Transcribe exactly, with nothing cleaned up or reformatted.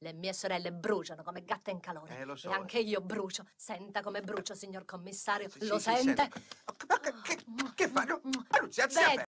Le mie sorelle bruciano come gatte in calore. Eh, lo so. E anche io brucio. Senta come brucio, signor commissario. Sì, Lo sì, sì, sente? sento. Ma che, che fa? No, ma non si alzi da Vedi? me.